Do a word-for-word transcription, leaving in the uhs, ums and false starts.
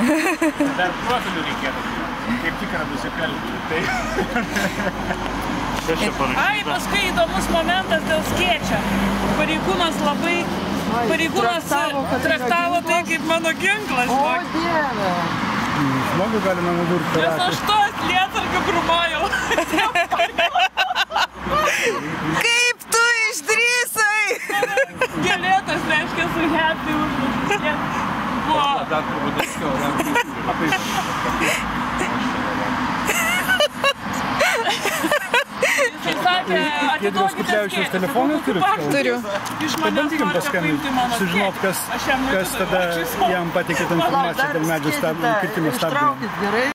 Dar profilių reikėtų. Kaip tik yra nusikalbėti. Ai, paskui įdomus momentas dėl skėčio. Pareigūnas labai... Pareigūnas traktavo tai kaip mano ginklas. O, Dieve! Žmogų galima nudurti. Nes aš tos lietsargių grumojau. Kaip tu išdrįsai? Gėlėtas, reiškia, su happy užduotis. Buvo. Dar turbūt atskiau, dar Giedriaus Kuprevičiaus telefoną turit? Turiu. Pabandykim paskambinti, sužinot, kas tada jam pateikė tą informaciją dėl medžio kirtimo stabdymo.